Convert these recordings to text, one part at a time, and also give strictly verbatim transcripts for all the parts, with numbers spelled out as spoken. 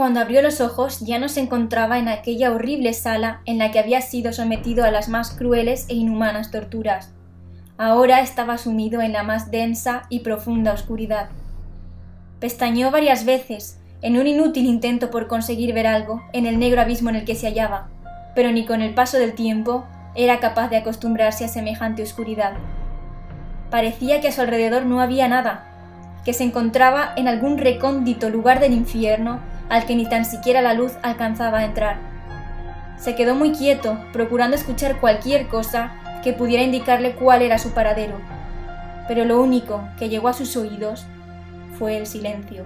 Cuando abrió los ojos ya no se encontraba en aquella horrible sala en la que había sido sometido a las más crueles e inhumanas torturas. Ahora estaba sumido en la más densa y profunda oscuridad. Pestañeó varias veces, en un inútil intento por conseguir ver algo en el negro abismo en el que se hallaba, pero ni con el paso del tiempo era capaz de acostumbrarse a semejante oscuridad. Parecía que a su alrededor no había nada, que se encontraba en algún recóndito lugar del infierno al que ni tan siquiera la luz alcanzaba a entrar. Se quedó muy quieto, procurando escuchar cualquier cosa que pudiera indicarle cuál era su paradero, pero lo único que llegó a sus oídos fue el silencio.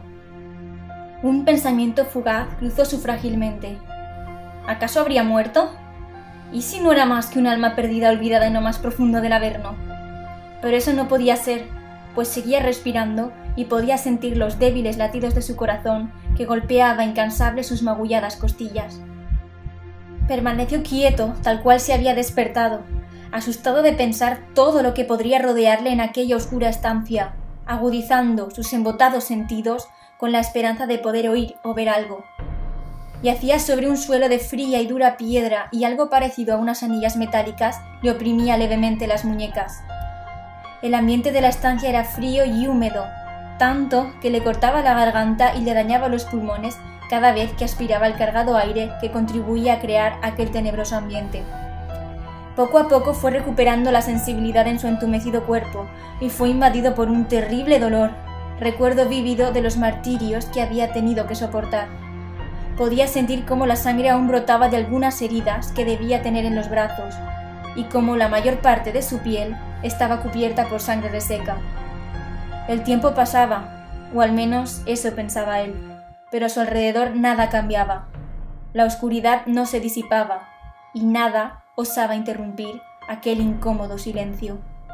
Un pensamiento fugaz cruzó su frágil mente. ¿Acaso habría muerto? ¿Y si no era más que un alma perdida olvidada en lo más profundo del Averno? Pero eso no podía ser, pues seguía respirando y podía sentir los débiles latidos de su corazón que golpeaba incansable sus magulladas costillas. Permaneció quieto, tal cual se había despertado, asustado de pensar todo lo que podría rodearle en aquella oscura estancia, agudizando sus embotados sentidos con la esperanza de poder oír o ver algo. Yacía sobre un suelo de fría y dura piedra y algo parecido a unas anillas metálicas le oprimía levemente las muñecas. El ambiente de la estancia era frío y húmedo, tanto que le cortaba la garganta y le dañaba los pulmones cada vez que aspiraba el cargado aire que contribuía a crear aquel tenebroso ambiente. Poco a poco fue recuperando la sensibilidad en su entumecido cuerpo y fue invadido por un terrible dolor, recuerdo vívido de los martirios que había tenido que soportar. Podía sentir cómo la sangre aún brotaba de algunas heridas que debía tener en los brazos, y cómo la mayor parte de su piel estaba cubierta por sangre reseca. El tiempo pasaba, o al menos eso pensaba él, pero a su alrededor nada cambiaba. La oscuridad no se disipaba, y nada osaba interrumpir aquel incómodo silencio.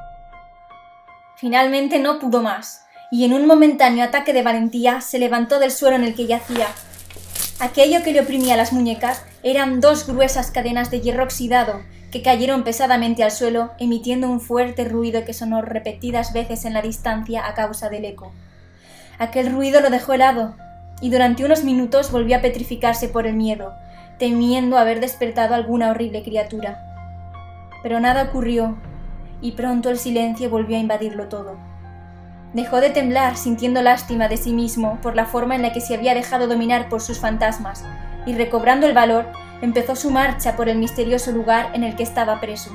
Finalmente no pudo más, y en un momentáneo ataque de valentía se levantó del suelo en el que yacía. Aquello que le oprimía las muñecas eran dos gruesas cadenas de hierro oxidado que cayeron pesadamente al suelo, emitiendo un fuerte ruido que sonó repetidas veces en la distancia a causa del eco. Aquel ruido lo dejó helado, y durante unos minutos volvió a petrificarse por el miedo, temiendo haber despertado alguna horrible criatura. Pero nada ocurrió, y pronto el silencio volvió a invadirlo todo. Dejó de temblar, sintiendo lástima de sí mismo por la forma en la que se había dejado dominar por sus fantasmas, y recobrando el valor, empezó su marcha por el misterioso lugar en el que estaba preso.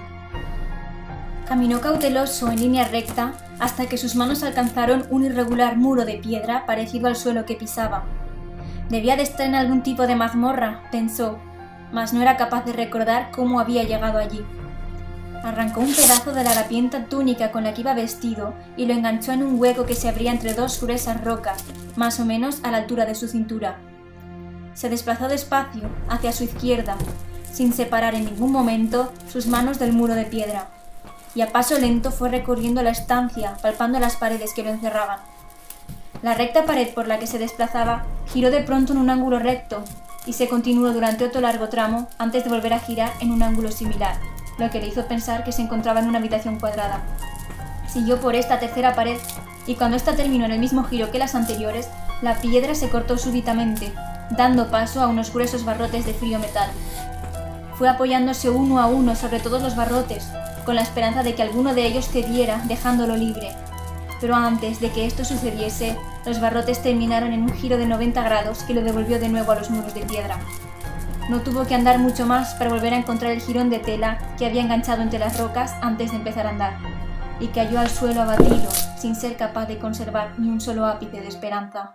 Caminó cauteloso en línea recta hasta que sus manos alcanzaron un irregular muro de piedra parecido al suelo que pisaba. Debía de estar en algún tipo de mazmorra, pensó, mas no era capaz de recordar cómo había llegado allí. Arrancó un pedazo de la harapienta túnica con la que iba vestido y lo enganchó en un hueco que se abría entre dos gruesas rocas, más o menos a la altura de su cintura. Se desplazó despacio hacia su izquierda, sin separar en ningún momento sus manos del muro de piedra, y a paso lento fue recorriendo la estancia, palpando las paredes que lo encerraban. La recta pared por la que se desplazaba giró de pronto en un ángulo recto, y se continuó durante otro largo tramo antes de volver a girar en un ángulo similar, lo que le hizo pensar que se encontraba en una habitación cuadrada. Siguió por esta tercera pared, y cuando ésta terminó en el mismo giro que las anteriores, la piedra se cortó súbitamente, dando paso a unos gruesos barrotes de frío metal. Fue apoyándose uno a uno sobre todos los barrotes, con la esperanza de que alguno de ellos cediera, dejándolo libre. Pero antes de que esto sucediese, los barrotes terminaron en un giro de noventa grados que lo devolvió de nuevo a los muros de piedra. No tuvo que andar mucho más para volver a encontrar el jirón de tela que había enganchado entre las rocas antes de empezar a andar, y cayó al suelo abatido, sin ser capaz de conservar ni un solo ápice de esperanza.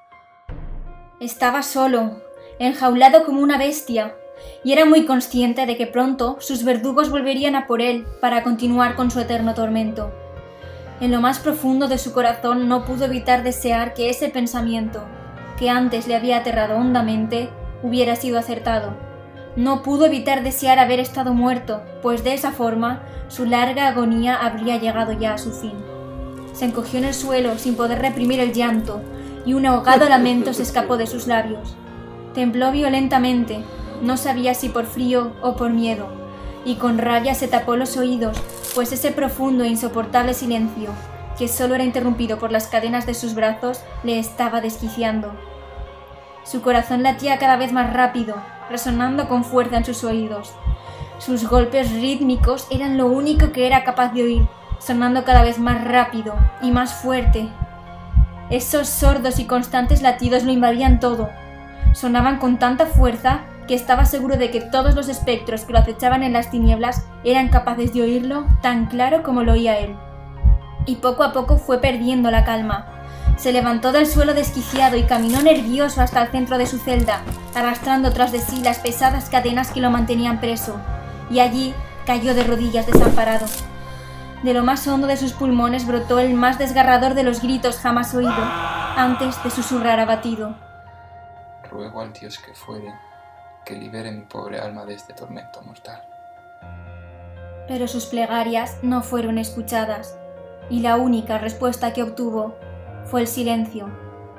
Estaba solo, enjaulado como una bestia, y era muy consciente de que pronto sus verdugos volverían a por él para continuar con su eterno tormento. En lo más profundo de su corazón no pudo evitar desear que ese pensamiento, que antes le había aterrado hondamente, hubiera sido acertado. No pudo evitar desear haber estado muerto, pues de esa forma su larga agonía habría llegado ya a su fin. Se encogió en el suelo sin poder reprimir el llanto, y un ahogado lamento se escapó de sus labios. Tembló violentamente, no sabía si por frío o por miedo, y con rabia se tapó los oídos, pues ese profundo e insoportable silencio, que solo era interrumpido por las cadenas de sus brazos, le estaba desquiciando. Su corazón latía cada vez más rápido, resonando con fuerza en sus oídos. Sus golpes rítmicos eran lo único que era capaz de oír, sonando cada vez más rápido y más fuerte. Esos sordos y constantes latidos lo invadían todo. Sonaban con tanta fuerza que estaba seguro de que todos los espectros que lo acechaban en las tinieblas eran capaces de oírlo tan claro como lo oía él. Y poco a poco fue perdiendo la calma. Se levantó del suelo desquiciado y caminó nervioso hasta el centro de su celda, arrastrando tras de sí las pesadas cadenas que lo mantenían preso, y allí cayó de rodillas desamparado. De lo más hondo de sus pulmones brotó el más desgarrador de los gritos jamás oído, antes de susurrar abatido: ruego al Dios que fuere, que libere mi pobre alma de este tormento mortal. Pero sus plegarias no fueron escuchadas, y la única respuesta que obtuvo fue el silencio.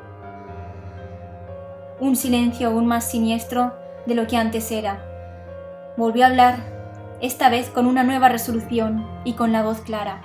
Un silencio aún más siniestro de lo que antes era. Volvió a hablar, esta vez con una nueva resolución y con la voz clara.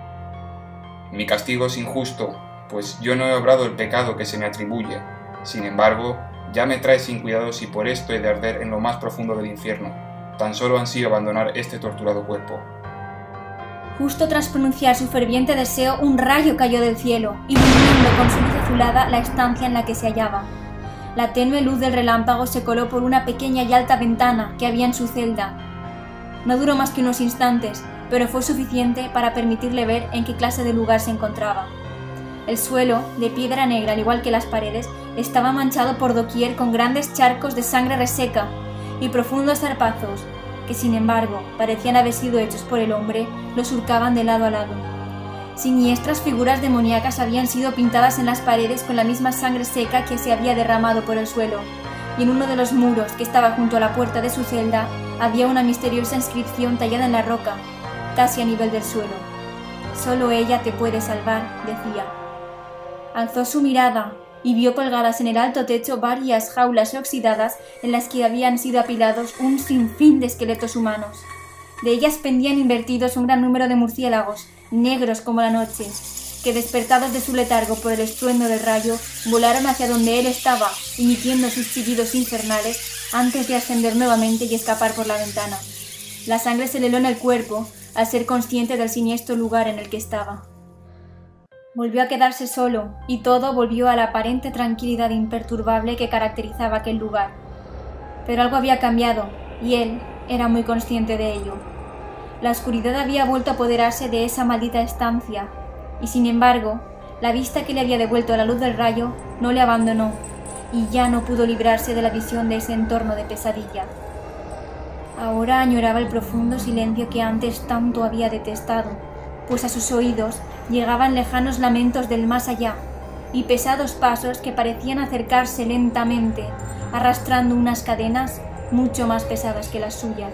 Mi castigo es injusto, pues yo no he obrado el pecado que se me atribuye. Sin embargo, ya me trae sin cuidado si por esto he de arder en lo más profundo del infierno. Tan solo ansío abandonar este torturado cuerpo. Justo tras pronunciar su ferviente deseo, un rayo cayó del cielo, iluminando con su luz azulada la estancia en la que se hallaba. La tenue luz del relámpago se coló por una pequeña y alta ventana que había en su celda. No duró más que unos instantes, pero fue suficiente para permitirle ver en qué clase de lugar se encontraba. El suelo, de piedra negra al igual que las paredes, estaba manchado por doquier con grandes charcos de sangre reseca y profundos zarpazos, que sin embargo parecían haber sido hechos por el hombre, lo surcaban de lado a lado. Siniestras figuras demoníacas habían sido pintadas en las paredes con la misma sangre seca que se había derramado por el suelo, y en uno de los muros que estaba junto a la puerta de su celda había una misteriosa inscripción tallada en la roca, casi a nivel del suelo. «Solo ella te puede salvar», decía. Alzó su mirada y vio colgadas en el alto techo varias jaulas oxidadas en las que habían sido apilados un sinfín de esqueletos humanos. De ellas pendían invertidos un gran número de murciélagos, negros como la noche, que despertados de su letargo por el estruendo del rayo, volaron hacia donde él estaba, emitiendo sus chillidos infernales antes de ascender nuevamente y escapar por la ventana. La sangre se le heló en el cuerpo al ser consciente del siniestro lugar en el que estaba. Volvió a quedarse solo, y todo volvió a la aparente tranquilidad imperturbable que caracterizaba aquel lugar. Pero algo había cambiado, y él era muy consciente de ello. La oscuridad había vuelto a apoderarse de esa maldita estancia, y sin embargo, la vista que le había devuelto la luz del rayo no le abandonó, y ya no pudo librarse de la visión de ese entorno de pesadilla. Ahora añoraba el profundo silencio que antes tanto había detestado, pues a sus oídos llegaban lejanos lamentos del más allá y pesados pasos que parecían acercarse lentamente, arrastrando unas cadenas mucho más pesadas que las suyas.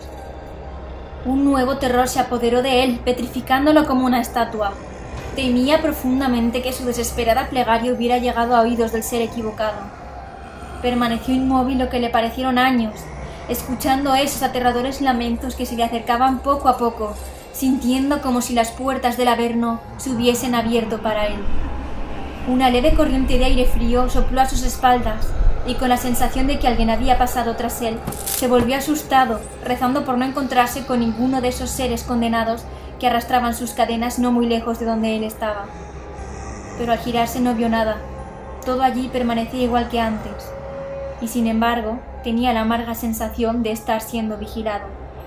Un nuevo terror se apoderó de él, petrificándolo como una estatua. Temía profundamente que su desesperada plegaria hubiera llegado a oídos del ser equivocado. Permaneció inmóvil lo que le parecieron años, escuchando esos aterradores lamentos que se le acercaban poco a poco, sintiendo como si las puertas del Averno se hubiesen abierto para él. Una leve corriente de aire frío sopló a sus espaldas, y con la sensación de que alguien había pasado tras él, se volvió asustado, rezando por no encontrarse con ninguno de esos seres condenados que arrastraban sus cadenas no muy lejos de donde él estaba. Pero al girarse no vio nada, todo allí permanecía igual que antes, y sin embargo tenía la amarga sensación de estar siendo vigilado.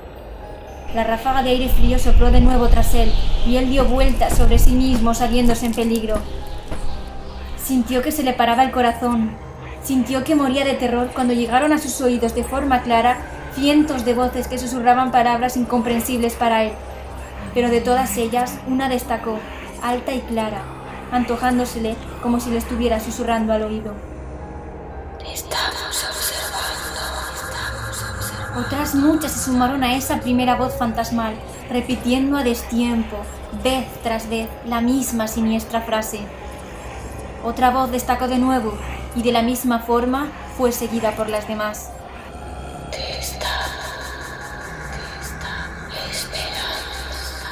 La ráfaga de aire frío sopló de nuevo tras él, y él dio vueltas sobre sí mismo sabiéndose en peligro. Sintió que se le paraba el corazón, sintió que moría de terror cuando llegaron a sus oídos de forma clara cientos de voces que susurraban palabras incomprensibles para él. Pero de todas ellas, una destacó, alta y clara, antojándosele como si le estuviera susurrando al oído. Estamos observando, estamos observando. Otras muchas se sumaron a esa primera voz fantasmal, repitiendo a destiempo, vez tras vez, la misma siniestra frase. Otra voz destacó de nuevo, y de la misma forma fue seguida por las demás. Te está, te está esperando.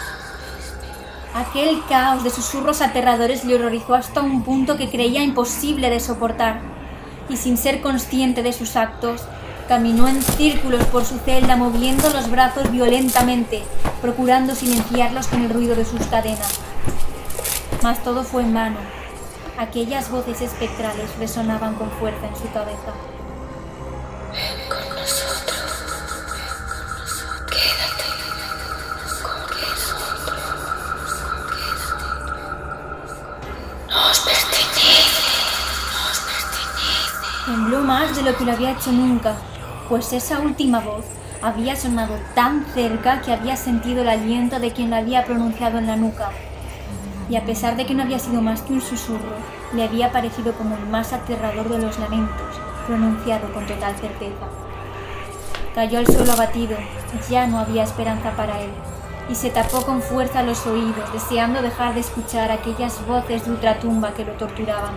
Aquel caos de susurros aterradores le horrorizó hasta un punto que creía imposible de soportar. y sin ser consciente de sus actos, caminó en círculos por su celda moviendo los brazos violentamente, procurando silenciarlos con el ruido de sus cadenas. Mas todo fue en vano. Aquellas voces espectrales resonaban con fuerza en su cabeza. Ven con nosotros. Quédate con nosotros. Nos pertenece. Nos pertenece. Tembló más de lo que lo había hecho nunca, pues esa última voz había sonado tan cerca que había sentido el aliento de quien la había pronunciado en la nuca. Y a pesar de que no había sido más que un susurro, le había parecido como el más aterrador de los lamentos, pronunciado con total certeza. Cayó al suelo abatido, ya no había esperanza para él, y se tapó con fuerza los oídos, deseando dejar de escuchar aquellas voces de ultratumba que lo torturaban.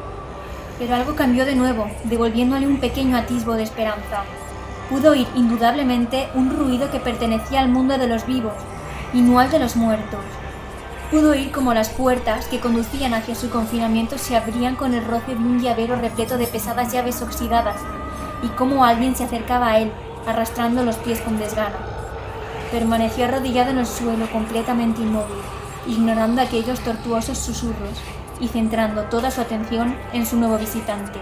Pero algo cambió de nuevo, devolviéndole un pequeño atisbo de esperanza. Pudo oír indudablemente un ruido que pertenecía al mundo de los vivos, y no al de los muertos. Pudo oír como las puertas que conducían hacia su confinamiento se abrían con el roce de un llavero repleto de pesadas llaves oxidadas, y cómo alguien se acercaba a él, arrastrando los pies con desgana. Permaneció arrodillado en el suelo completamente inmóvil, ignorando aquellos tortuosos susurros y centrando toda su atención en su nuevo visitante.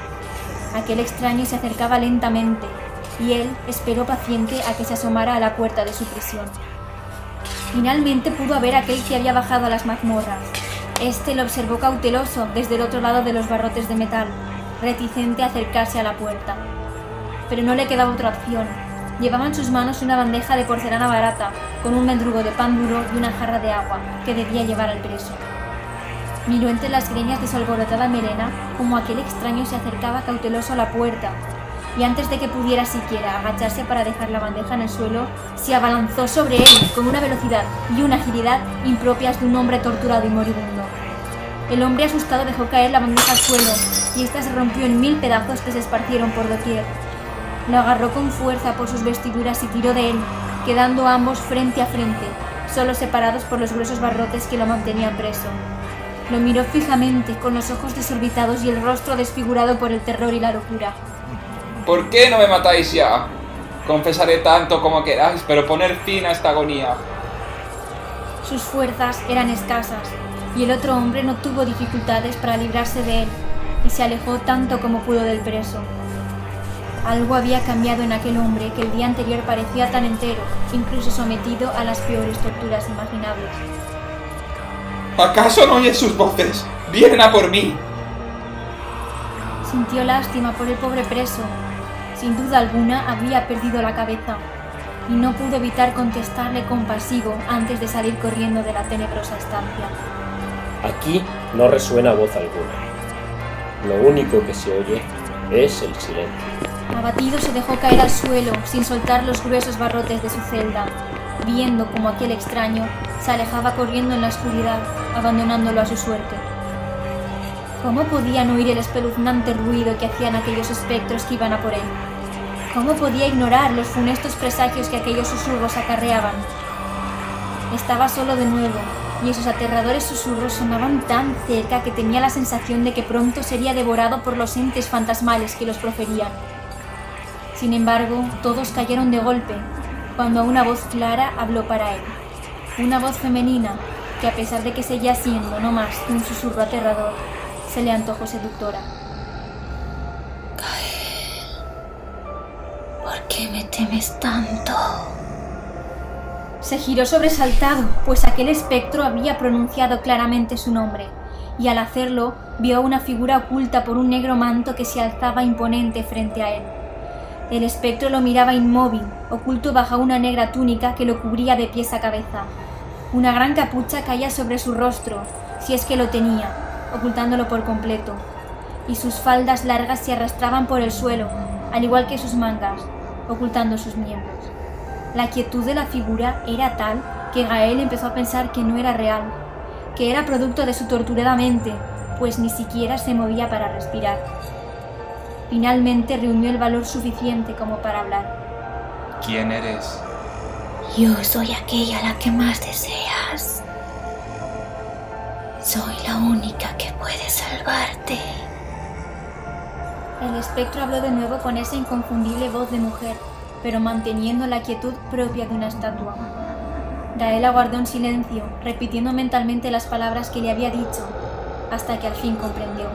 Aquel extraño se acercaba lentamente, y él esperó paciente a que se asomara a la puerta de su prisión. Finalmente pudo ver a aquel que había bajado a las mazmorras. Este lo observó cauteloso desde el otro lado de los barrotes de metal, reticente a acercarse a la puerta. Pero no le quedaba otra opción. Llevaba en sus manos una bandeja de porcelana barata, con un mendrugo de pan duro y una jarra de agua, que debía llevar al preso. Miró entre las greñas de su alborotada melena como aquel extraño se acercaba cauteloso a la puerta, y antes de que pudiera siquiera agacharse para dejar la bandeja en el suelo, se abalanzó sobre él con una velocidad y una agilidad impropias de un hombre torturado y moribundo. El hombre asustado dejó caer la bandeja al suelo, y ésta se rompió en mil pedazos que se esparcieron por doquier. Lo agarró con fuerza por sus vestiduras y tiró de él, quedando ambos frente a frente, solo separados por los gruesos barrotes que lo mantenían preso. Lo miró fijamente, con los ojos desorbitados y el rostro desfigurado por el terror y la locura. ¿Por qué no me matáis ya? Confesaré tanto como queráis, pero poner fin a esta agonía. Sus fuerzas eran escasas, y el otro hombre no tuvo dificultades para librarse de él, y se alejó tanto como pudo del preso. Algo había cambiado en aquel hombre que el día anterior parecía tan entero, incluso sometido a las peores torturas imaginables. ¿Acaso no oyes sus voces? ¡Vienen a por mí! Sintió lástima por el pobre preso. Sin duda alguna había perdido la cabeza, y no pudo evitar contestarle compasivo antes de salir corriendo de la tenebrosa estancia. Aquí no resuena voz alguna. Lo único que se oye es el silencio. Abatido se dejó caer al suelo sin soltar los gruesos barrotes de su celda, viendo como aquel extraño se alejaba corriendo en la oscuridad, abandonándolo a su suerte. ¿Cómo podía no oír el espeluznante ruido que hacían aquellos espectros que iban a por él? ¿Cómo podía ignorar los funestos presagios que aquellos susurros acarreaban? Estaba solo de nuevo, y esos aterradores susurros sonaban tan cerca que tenía la sensación de que pronto sería devorado por los entes fantasmales que los proferían. Sin embargo, todos cayeron de golpe, cuando una voz clara habló para él. Una voz femenina, que a pesar de que seguía siendo no más que un susurro aterrador, se le antojó seductora. Gael, ¿por qué me temes tanto? Se giró sobresaltado, pues aquel espectro había pronunciado claramente su nombre, y al hacerlo vio una figura oculta por un negro manto que se alzaba imponente frente a él. El espectro lo miraba inmóvil, oculto bajo una negra túnica que lo cubría de pies a cabeza. Una gran capucha caía sobre su rostro, si es que lo tenía, ocultándolo por completo, y sus faldas largas se arrastraban por el suelo, al igual que sus mangas, ocultando sus miembros. La quietud de la figura era tal que Gael empezó a pensar que no era real, que era producto de su torturada mente, pues ni siquiera se movía para respirar. Finalmente reunió el valor suficiente como para hablar. ¿Quién eres? Yo soy aquella a la que más deseas. Soy la única que puede salvarte. El espectro habló de nuevo con esa inconfundible voz de mujer, pero manteniendo la quietud propia de una estatua. Gael aguardó en silencio, repitiendo mentalmente las palabras que le había dicho, hasta que al fin comprendió.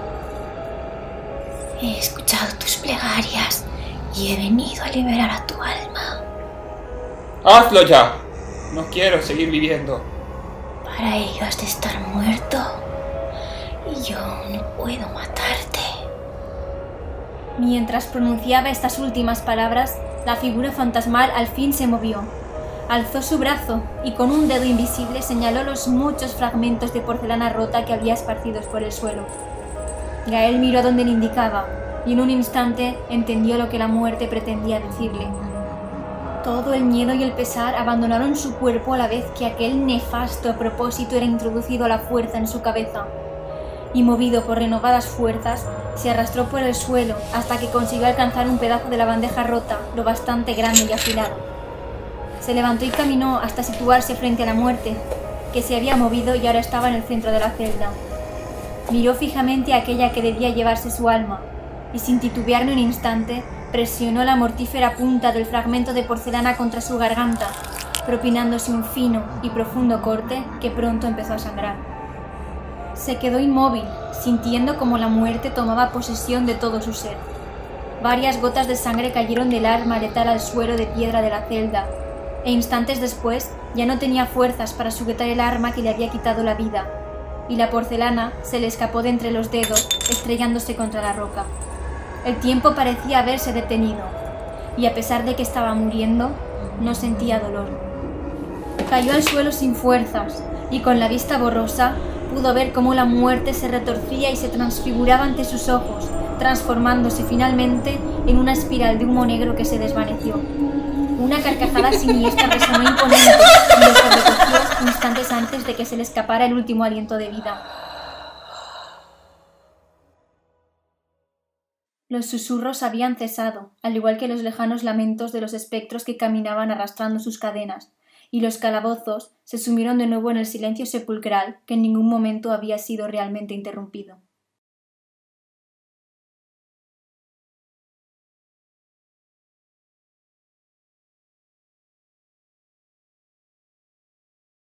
He escuchado tus plegarias y he venido a liberar a tu alma. ¡Hazlo ya! No quiero seguir viviendo. Para ello has de estar muerto y yo no puedo matarte. Mientras pronunciaba estas últimas palabras, la figura fantasmal al fin se movió. Alzó su brazo y con un dedo invisible señaló los muchos fragmentos de porcelana rota que había esparcidos por el suelo. Gael miró donde le indicaba y en un instante entendió lo que la muerte pretendía decirle. Todo el miedo y el pesar abandonaron su cuerpo a la vez que aquel nefasto propósito era introducido a la fuerza en su cabeza. Y movido por renovadas fuerzas, se arrastró por el suelo hasta que consiguió alcanzar un pedazo de la bandeja rota, lo bastante grande y afilado. Se levantó y caminó hasta situarse frente a la muerte, que se había movido y ahora estaba en el centro de la celda. Miró fijamente a aquella que debía llevarse su alma, y sin titubear ni un instante, presionó la mortífera punta del fragmento de porcelana contra su garganta, propinándose un fino y profundo corte que pronto empezó a sangrar. Se quedó inmóvil, sintiendo como la muerte tomaba posesión de todo su ser. Varias gotas de sangre cayeron del arma letal al suelo de piedra de la celda, e instantes después ya no tenía fuerzas para sujetar el arma que le había quitado la vida, y la porcelana se le escapó de entre los dedos, estrellándose contra la roca. El tiempo parecía haberse detenido, y a pesar de que estaba muriendo, no sentía dolor. Cayó al suelo sin fuerzas, y con la vista borrosa pudo ver cómo la muerte se retorcía y se transfiguraba ante sus ojos, transformándose finalmente en una espiral de humo negro que se desvaneció. Una carcajada siniestra resonó imponente y lo sobrecogió instantes antes de que se le escapara el último aliento de vida. Los susurros habían cesado, al igual que los lejanos lamentos de los espectros que caminaban arrastrando sus cadenas, y los calabozos se sumieron de nuevo en el silencio sepulcral que en ningún momento había sido realmente interrumpido.